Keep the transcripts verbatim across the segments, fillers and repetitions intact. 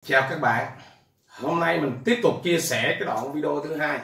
Chào các bạn. Hôm nay mình tiếp tục chia sẻ cái đoạn video thứ hai,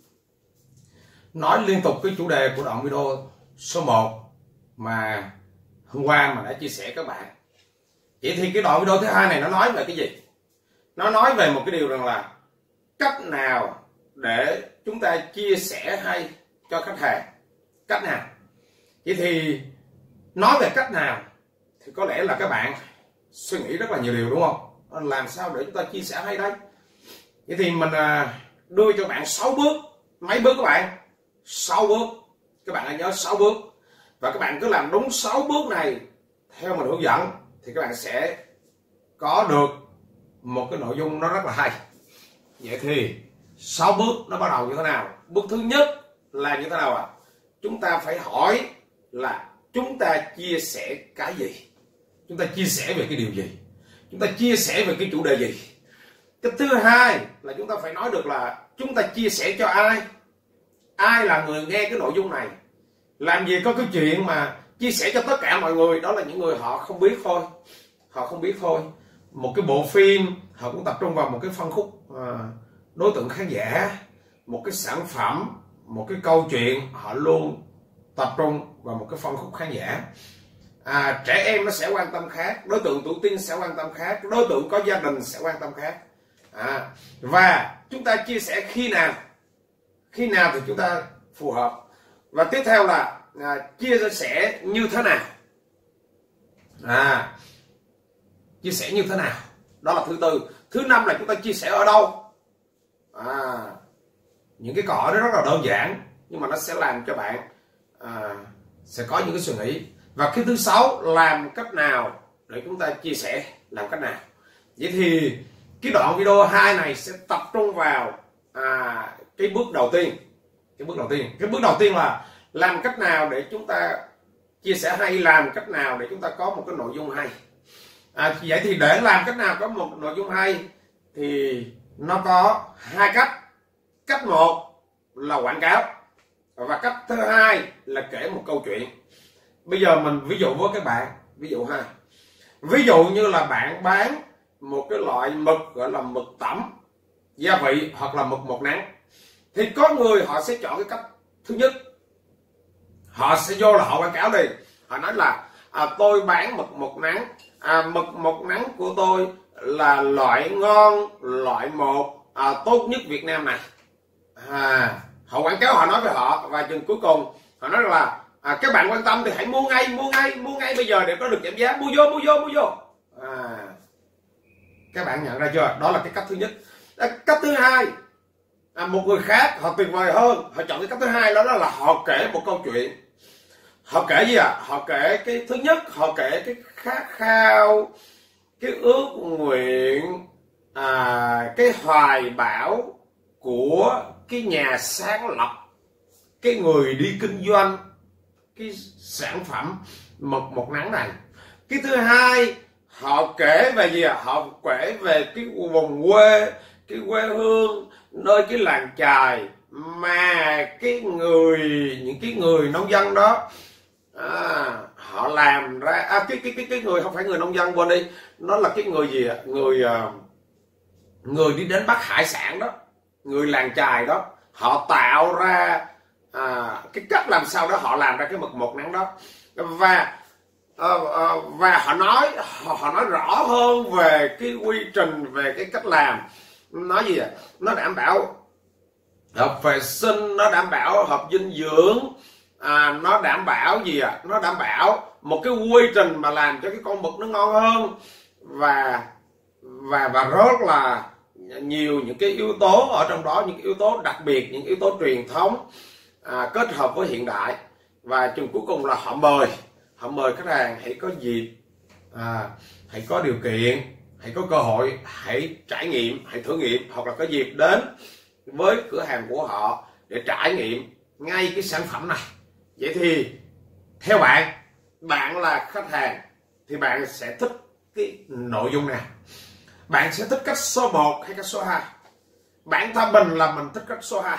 nói liên tục cái chủ đề của đoạn video số một mà hôm qua mà đã chia sẻ các bạn. Vậy thì cái đoạn video thứ hai này nó nói về cái gì? Nó nói về một cái điều rằng là cách nào để chúng ta chia sẻ hay cho khách hàng. Cách nào? Vậy thì nói về cách nào thì có lẽ là các bạn suy nghĩ rất là nhiều điều, đúng không? Làm sao để chúng ta chia sẻ hay đấy? Vậy thì mình đưa cho bạn sáu bước. Mấy bước các bạn? sáu bước. Các bạn hãy nhớ sáu bước. Và các bạn cứ làm đúng sáu bước này theo mình hướng dẫn thì các bạn sẽ có được một cái nội dung nó rất là hay. Vậy thì sáu bước nó bắt đầu như thế nào? Bước thứ nhất là như thế nào ạ? À? Chúng ta phải hỏi là chúng ta chia sẻ cái gì? Chúng ta chia sẻ về cái điều gì? Chúng ta chia sẻ về cái chủ đề gì? Cái thứ hai là chúng ta phải nói được là chúng ta chia sẻ cho ai? Ai là người nghe cái nội dung này? Làm gì có cái chuyện mà chia sẻ cho tất cả mọi người, đó là những người họ không biết thôi. Họ không biết thôi. Một cái bộ phim họ cũng tập trung vào một cái phân khúc à, đối tượng khán giả, một cái sản phẩm, một cái câu chuyện họ luôn tập trung vào một cái phân khúc khán giả. À, trẻ em nó sẽ quan tâm khác, đối tượng tuổi teen sẽ quan tâm khác, đối tượng có gia đình sẽ quan tâm khác. À, và chúng ta chia sẻ khi nào? Khi nào thì chúng ta phù hợp. Và tiếp theo là à, chia sẻ như thế nào? À, chia sẻ như thế nào? Đó là thứ tư. Thứ năm là chúng ta chia sẻ ở đâu? À, những cái câu hỏi đó rất là đơn giản nhưng mà nó sẽ làm cho bạn à, sẽ có những cái suy nghĩ. Và cái thứ sáu, làm cách nào để chúng ta chia sẻ, làm cách nào? Vậy thì cái đoạn video hai này sẽ tập trung vào à, cái bước đầu tiên. Cái bước đầu tiên, cái bước đầu tiên là làm cách nào để chúng ta chia sẻ hay, làm cách nào để chúng ta có một cái nội dung hay. À, vậy thì để làm cách nào có một nội dung hay thì nó có hai cách. Cách một là quảng cáo và cách thứ hai là kể một câu chuyện. Bây giờ mình ví dụ với các bạn, ví dụ ha. Ví dụ như là bạn bán một cái loại mực gọi là mực tẩm gia vị hoặc là mực một nắng, thì có người họ sẽ chọn cái cách thứ nhất. Họ sẽ vô là họ quảng cáo đi. Họ nói là à, tôi bán mực một nắng, à, mực một nắng của tôi là loại ngon, loại một à, tốt nhất Việt Nam này. À, họ quảng cáo, họ nói với họ, và chừng cuối cùng họ nói là à, các bạn quan tâm thì hãy mua ngay, mua ngay, mua ngay bây giờ để có được giảm giá, mua vô, mua vô, mua vô. À, các bạn nhận ra chưa? Đó là cái cách thứ nhất. À, cách thứ hai, à, một người khác họ tuyệt vời hơn, họ chọn cái cách thứ hai, đó, đó là họ kể một câu chuyện. Họ kể gì ạ? À? Họ kể cái thứ nhất, họ kể cái khát khao, cái ước nguyện, à, cái hoài bão của cái nhà sáng lập, cái người đi kinh doanh cái sản phẩm mực một nắng này. Cái thứ hai, họ kể về gì ạ? À? Họ kể về cái vùng quê, cái quê hương, nơi cái làng chài mà cái người, những cái người nông dân đó à, họ làm ra à, cái cái cái cái người không phải người nông dân, quên đi, nó là cái người gì ạ? À? Người người đi đến bắt hải sản đó, người làng chài đó, họ tạo ra à, cái cách làm sao đó họ làm ra cái mực một nắng đó. Và à, à, và họ nói họ, họ nói rõ hơn về cái quy trình, về cái cách làm. Nói gì ạ? À? Nó đảm bảo hợp vệ sinh, nó đảm bảo hợp dinh dưỡng, à, nó đảm bảo gì ạ? À? Nó đảm bảo một cái quy trình mà làm cho cái con mực nó ngon hơn, và và và rất là nhiều những cái yếu tố ở trong đó, những cái yếu tố đặc biệt, những yếu tố truyền thống à, kết hợp với hiện đại. Và chừng cuối cùng là họ mời họ mời khách hàng hãy có dịp, à, hãy có điều kiện, hãy có cơ hội, hãy trải nghiệm, hãy thử nghiệm, hoặc là có dịp đến với cửa hàng của họ để trải nghiệm ngay cái sản phẩm này. Vậy thì theo bạn, bạn là khách hàng thì bạn sẽ thích cái nội dung nào? Bạn sẽ thích cách số một hay cách số hai? Bản thân mình là mình thích cách số hai.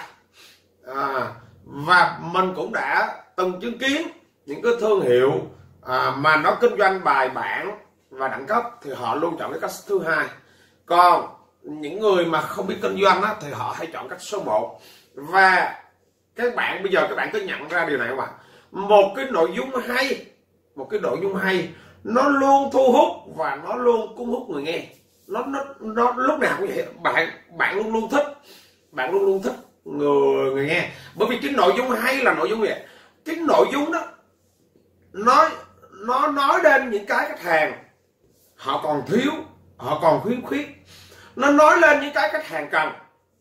À, và mình cũng đã từng chứng kiến những cái thương hiệu à, mà nó kinh doanh bài bản và đẳng cấp thì họ luôn chọn cái cách thứ hai. Còn những người mà không biết kinh doanh á, thì họ hay chọn cách số một. Và các bạn bây giờ các bạn cứ nhận ra điều này không ạ? Một cái nội dung hay, một cái nội dung hay nó luôn thu hút và nó luôn cuốn hút người nghe. Nó nó nó lúc nào cũng vậy. Bạn bạn luôn luôn thích, bạn luôn luôn thích người người nghe. Bởi vì cái nội dung hay là nội dung gì? Cái nội dung đó nói nó nói đến những cái khách hàng họ còn thiếu, họ còn khuyến khuyết. Nó nói lên những cái khách hàng cần.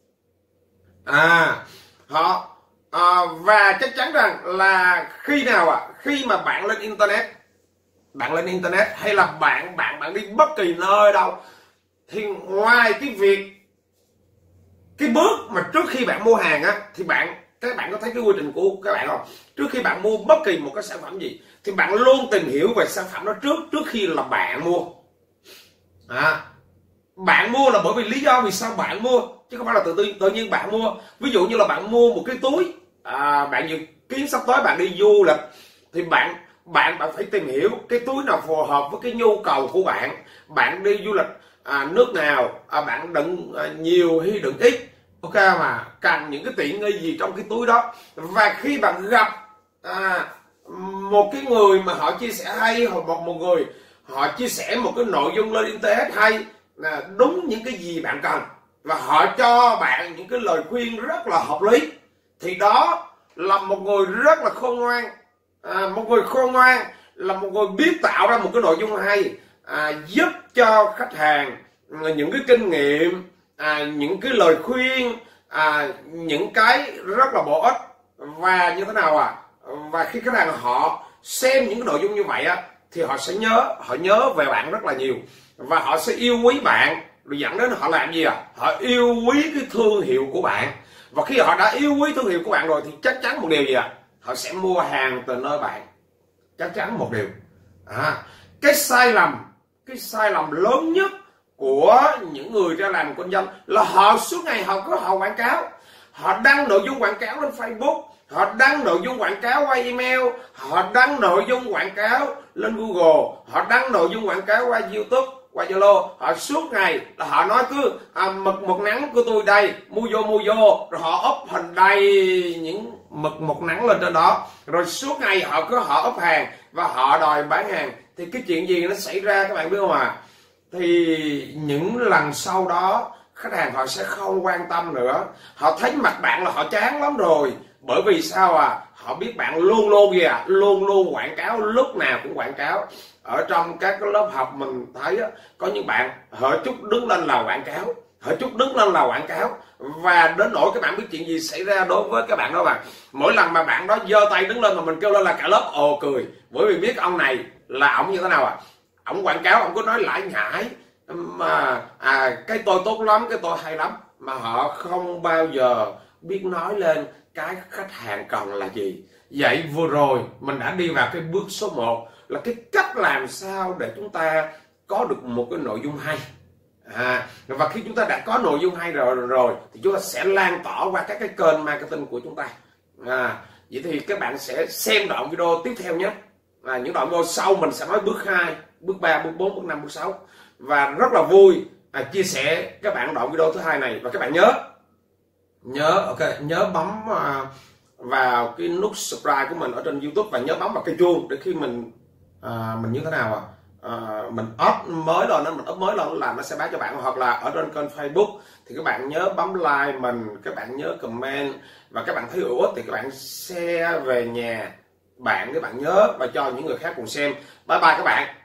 À, họ à, và chắc chắn rằng là khi nào ạ? À, khi mà bạn lên internet, bạn lên internet hay là bạn bạn bạn đi bất kỳ nơi đâu, thì ngoài cái việc cái bước mà trước khi bạn mua hàng á, thì bạn các bạn có thấy cái quy trình của các bạn không? Trước khi bạn mua bất kỳ một cái sản phẩm gì thì bạn luôn tìm hiểu về sản phẩm đó trước trước khi là bạn mua. À, bạn mua là bởi vì lý do vì sao bạn mua, chứ không phải là tự, tự, tự nhiên bạn mua. Ví dụ như là bạn mua một cái túi, à, bạn dự kiến sắp tới bạn đi du lịch, thì bạn bạn bạn phải tìm hiểu cái túi nào phù hợp với cái nhu cầu của bạn. Bạn đi du lịch à, nước nào, à, bạn đựng à, nhiều hay đựng ít, ok, mà cần những cái tiện nghi gì trong cái túi đó. Và khi bạn gặp à, một cái người mà họ chia sẻ hay, hoặc một một người họ chia sẻ một cái nội dung lên internet hay, là đúng những cái gì bạn cần, và họ cho bạn những cái lời khuyên rất là hợp lý, thì đó là một người rất là khôn ngoan. À, một người khôn ngoan là một người biết tạo ra một cái nội dung hay, à, giúp cho khách hàng những cái kinh nghiệm, à, những cái lời khuyên, à, những cái rất là bổ ích. Và như thế nào à? Và khi khách hàng họ xem những cái nội dung như vậy á, thì họ sẽ nhớ, họ nhớ về bạn rất là nhiều, và họ sẽ yêu quý bạn, rồi dẫn đến họ làm gì à? Họ yêu quý cái thương hiệu của bạn. Và khi họ đã yêu quý thương hiệu của bạn rồi thì chắc chắn một điều gì à? Họ sẽ mua hàng từ nơi bạn. Chắc chắn một điều. À, cái sai lầm, cái sai lầm lớn nhất của những người ra làm kinh doanh là họ suốt ngày họ có họ quảng cáo. Họ đăng nội dung quảng cáo lên Facebook, họ đăng nội dung quảng cáo qua email, họ đăng nội dung quảng cáo lên Google, họ đăng nội dung quảng cáo qua YouTube, qua Zalo. Họ suốt ngày là họ nói cứ à, mực một nắng của tôi đây, mua vô mua vô, rồi họ up hình đầy những mực một nắng lên trên đó, rồi suốt ngày họ cứ họ up hàng và họ đòi bán hàng. Thì cái chuyện gì nó xảy ra các bạn biết không à? Thì những lần sau đó khách hàng họ sẽ không quan tâm nữa. Họ thấy mặt bạn là họ chán lắm rồi. Bởi vì sao à? Họ biết bạn luôn luôn gì à? Luôn luôn quảng cáo, lúc nào cũng quảng cáo. Ở trong các cái lớp học mình thấy á, có những bạn hở chút đứng lên là quảng cáo, hở chút đứng lên là quảng cáo. Và đến nỗi các bạn biết chuyện gì xảy ra đối với các bạn đó bạn. Mỗi lần mà bạn đó giơ tay đứng lên mà mình kêu lên là cả lớp ồ cười. Bởi vì biết ông này là ổng như thế nào à? Ổng quảng cáo, ổng có nói lãi nhãi mà à, cái tôi tốt lắm, cái tôi hay lắm, mà họ không bao giờ biết nói lên cái khách hàng cần là gì. Vậy vừa rồi mình đã đi vào cái bước số một là cái cách làm sao để chúng ta có được một cái nội dung hay. À, và khi chúng ta đã có nội dung hay rồi rồi thì chúng ta sẽ lan tỏa qua các cái kênh marketing của chúng ta. À, vậy thì các bạn sẽ xem đoạn video tiếp theo nhé. À, những đoạn video sau mình sẽ nói bước hai, bước ba, bước bốn, bước năm, bước sáu. Và rất là vui à, chia sẻ các bạn đoạn video thứ hai này. Và các bạn nhớ nhớ ok nhớ bấm uh, vào cái nút subscribe của mình ở trên YouTube, và nhớ bấm vào cái chuông để khi mình uh, mình như thế nào à uh, mình up mới lên nó mình up mới lên là nó sẽ báo cho bạn. Hoặc là ở trên kênh Facebook thì các bạn nhớ bấm like mình, các bạn nhớ comment, và các bạn thấy hữu ích thì các bạn share về nhà bạn, các bạn nhớ và cho những người khác cùng xem. Bye bye các bạn.